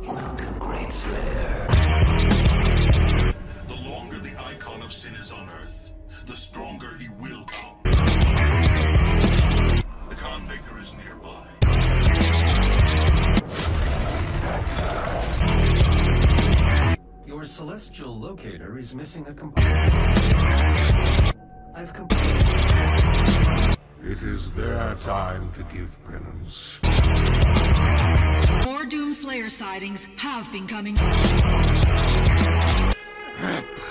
Welcome, Great Slayer. The longer the icon of sin is on Earth, the stronger he will come. The Khanmaker is nearby. Your celestial locator is missing a component. I've completed. It is their time to give penance. More Doomslayer sightings have been coming. Rip.